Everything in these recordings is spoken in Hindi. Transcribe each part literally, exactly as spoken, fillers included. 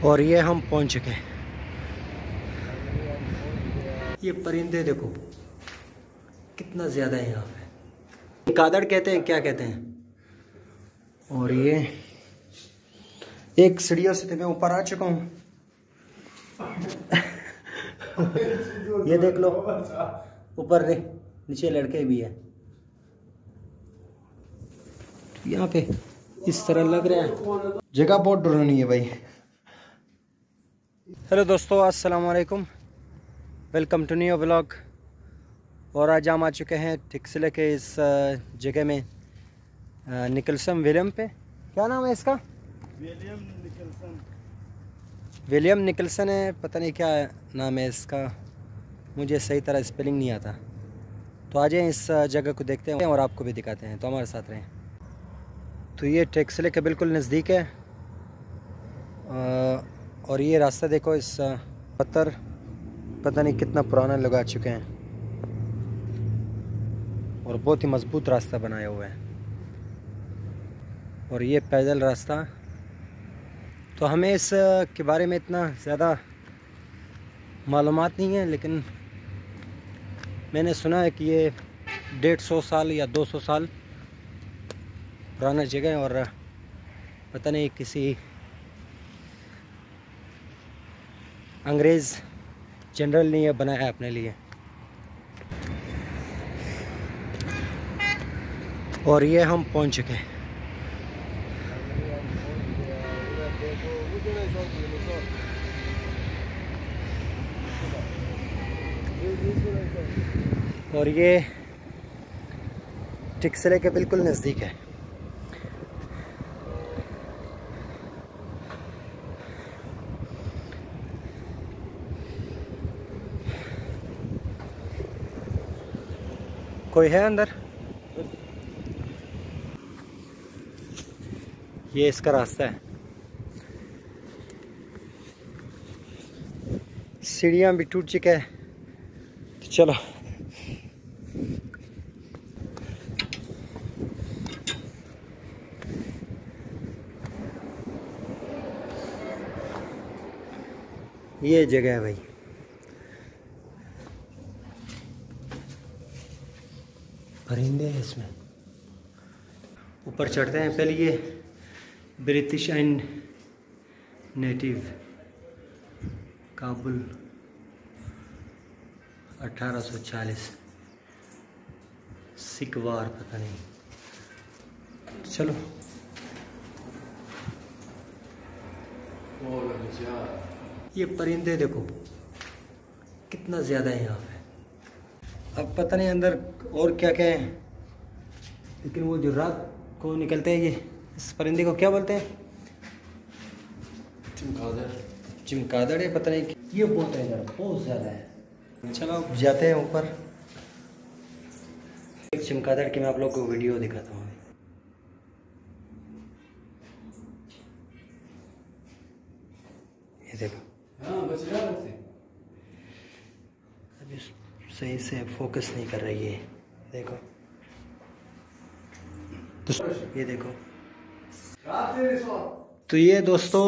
और ये हम पहुंच चुके हैं। ये परिंदे देखो कितना ज़्यादा है यहाँ पे। कादड़ कहते हैं, क्या कहते हैं। और ये एक सीढ़ियों से तो मैं ऊपर आ चुका हूँ। ये देख लो, ऊपर रे नीचे लड़के भी है। यहाँ पे इस तरह लग रहा है, जगह बहुत डरावनी है भाई। हेलो दोस्तों, अस्सलाम वालेकुम, वेलकम टू न्यू व्लॉग। और आज हम आ चुके हैं टिक्सिले के इस जगह में, निकलसन विलियम पे। क्या नाम है इसका? William Nicholson. विलियम निकलसन है, पता नहीं क्या नाम है इसका, मुझे सही तरह स्पेलिंग नहीं आता। तो आज इस जगह को देखते हैं और आपको भी दिखाते हैं, तो हमारे साथ रहें। तो ये टिक्सिले के बिल्कुल नज़दीक है। और ये रास्ता देखो, इस पत्थर पता नहीं कितना पुराना लगा चुके हैं और बहुत ही मजबूत रास्ता बनाया हुआ है। और ये पैदल रास्ता, तो हमें इस के बारे में इतना ज़्यादा मालूमात नहीं है, लेकिन मैंने सुना है कि ये डेढ़ सौ साल या दो सौ साल पुराना जगह है। और पता नहीं किसी अंग्रेज़ जनरल ने यह बनाया अपने लिए। और ये हम पहुंच चुके हैं। और ये टिक्सिले के बिल्कुल नज़दीक है। कोई है अंदर? ये इसका रास्ता है। सीढ़ियाँ भी टूट चुके हैं, तो चलो ये जगह है भाई। परिंदे हैं इसमें। ऊपर चढ़ते हैं। पहले ये ब्रिटिश एंड नेटिव, काबुल अठारह सौ चालीस, सिकवार पता नहीं। चलो ये परिंदे देखो कितना ज़्यादा है यहाँ पे। अब पता नहीं अंदर और क्या क्या है, लेकिन वो जो रात को निकलते हैं, ये इस परिंदे को क्या बोलते हैं? चमगादड़। चमगादड़ है, पता नहीं। ये बहुत है इधर, बहुत ज़्यादा है। चलो जाते हैं ऊपर। एक चमगादड़ की मैं आप लोग को वीडियो दिखाता हूँ। ये देखो, अभी सही से फोकस नहीं कर रही है। देखो तो ये देखो। तो ये दोस्तों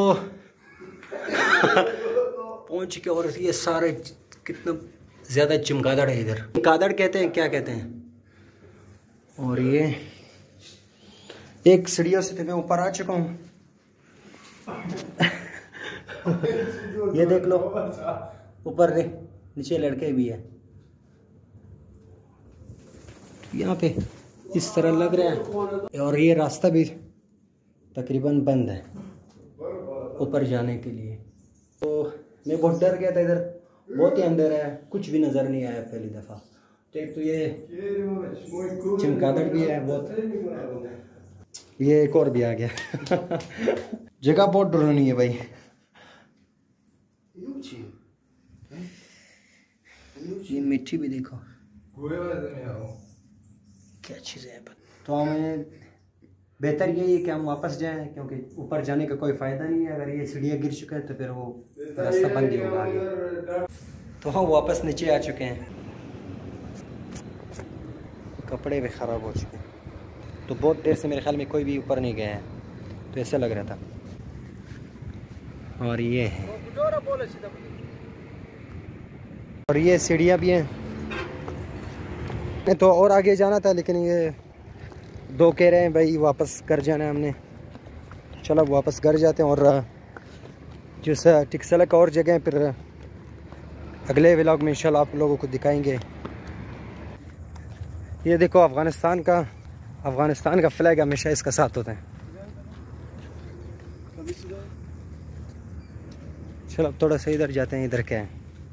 पहुंच चुके। और ये सारे कितना ज़्यादा चमगादड़ है इधर। चमगादड़ कहते हैं, क्या कहते हैं। और ये एक सीढ़ियों से तो मैं ऊपर आ चुका हूँ। ये देख लो, ऊपर रे नीचे लड़के भी है। यहाँ पे इस तरह लग रहा है। और ये रास्ता भी तकरीबन बंद है ऊपर जाने के लिए। तो मैं बहुत डर गया था, इधर बहुत ही अंदर है, कुछ भी नज़र नहीं आया पहली दफ़ा। तो एक तो ये चमगादड़ भी है बहुत। ये एक और भी आ गया। जगह बहुत डरावनी है भाई। ये मिट्टी भी देखो क्या चीज़ें हैं। तो हमें बेहतर यही है कि हम वापस जाएं, क्योंकि ऊपर जाने का कोई फ़ायदा नहीं है। अगर ये सीढ़ियाँ गिर चुका है तो फिर वो रास्ता बंद ही होगा आगे। तो हम वापस नीचे आ चुके हैं। कपड़े भी ख़राब हो चुके हैं। तो बहुत देर से मेरे ख्याल में कोई भी ऊपर नहीं गया है, तो ऐसा लग रहा था। और ये है, और ये सीढ़ियाँ भी हैं। तो और आगे जाना था लेकिन ये दो कह रहे हैं भाई वापस घर जाना है हमने। चलो अब वापस घर जाते हैं, और जो टिक्सलक और जगह फिर अगले व्लॉग में इंशाल्लाह आप लोगों को दिखाएंगे। ये देखो अफ़गानिस्तान का अफ़गानिस्तान का फ्लैग हमेशा इसका साथ होता है। चलो अब थोड़ा सा इधर जाते हैं, इधर क्या है।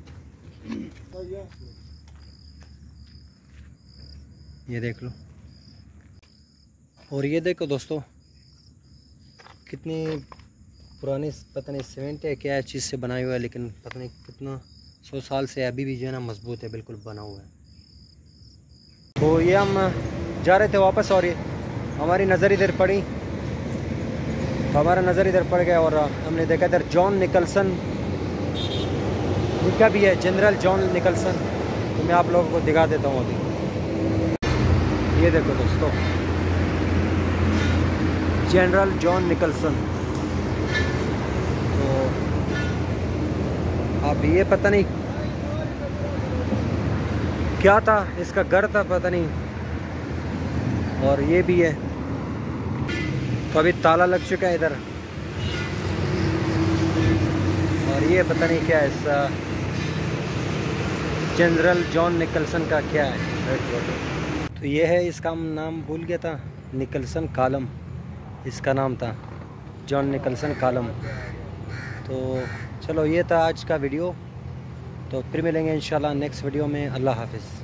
ये देख लो, और ये देखो दोस्तों कितनी पुरानी, पता नहीं सीमेंट है क्या चीज़ से बनाई हुआ है, लेकिन पता नहीं कितना सौ साल से अभी भी जो है ना मजबूत है, बिल्कुल बना हुआ है। तो ये हम जा रहे थे वापस, और ये हमारी नज़र इधर पड़ी, तो हमारा नज़र इधर पड़ गया और हमने देखा इधर जॉन निकलसन लिखा भी है, जनरल जॉन निकलसन। तो मैं आप लोगों को दिखा देता हूँ अभी। ये देखो दोस्तों, जनरल जॉन निकलसन। तो अब ये पता नहीं क्या था, इसका घर था पता नहीं, और ये भी है। तो अभी ताला लग चुका है इधर, और ये पता नहीं क्या है, इसका जनरल जॉन निकलसन का क्या है। तो ये है, इसका नाम भूल गया था, निकलसन कॉलम इसका नाम था, जॉन निकलसन कॉलम। तो चलो ये था आज का वीडियो, तो फिर मिलेंगे इंशाल्लाह नेक्स्ट वीडियो में। अल्लाह हाफिज़।